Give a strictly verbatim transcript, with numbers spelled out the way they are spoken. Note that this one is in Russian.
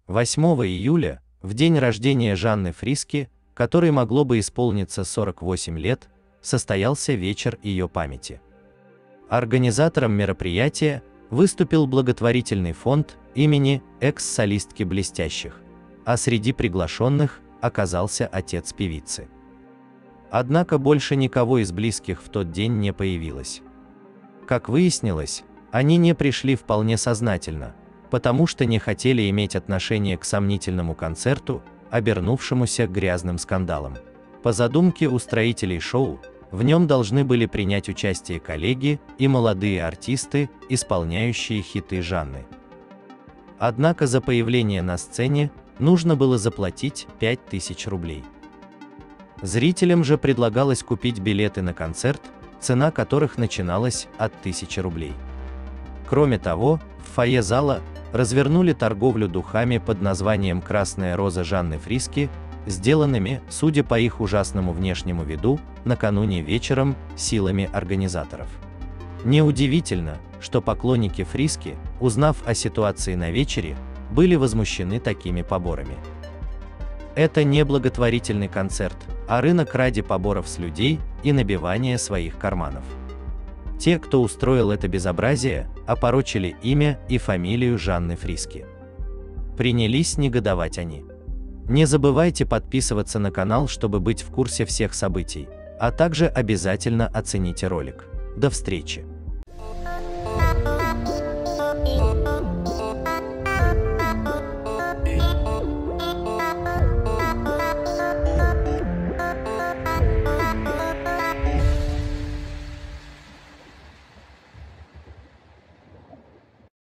восьмого июля, в день рождения Жанны Фриске, которой могло бы исполниться сорок восемь лет, состоялся вечер ее памяти. Организатором мероприятия выступил благотворительный фонд имени экс-солистки «Блестящих», а среди приглашенных оказался отец певицы. Однако больше никого из близких в тот день не появилось. Как выяснилось, они не пришли вполне сознательно, потому что не хотели иметь отношение к сомнительному концерту, обернувшемуся грязным скандалом. По задумке устроителей шоу, в нем должны были принять участие коллеги и молодые артисты, исполняющие хиты Жанны. Однако за появление на сцене нужно было заплатить пять тысяч рублей. Зрителям же предлагалось купить билеты на концерт, цена которых начиналась от тысячи рублей. Кроме того, в фойе зала развернули торговлю духами под названием «Красная роза Жанны Фриске», сделанными, судя по их ужасному внешнему виду, накануне вечером силами организаторов. Неудивительно, что поклонники Фриске, узнав о ситуации на вечере, были возмущены такими поборами. Это не благотворительный концерт, а рынок ради поборов с людей и набивания своих карманов. Те, кто устроил это безобразие, опорочили имя и фамилию Жанны Фриске. Принялись негодовать они. Не забывайте подписываться на канал, чтобы быть в курсе всех событий, а также обязательно оцените ролик. До встречи!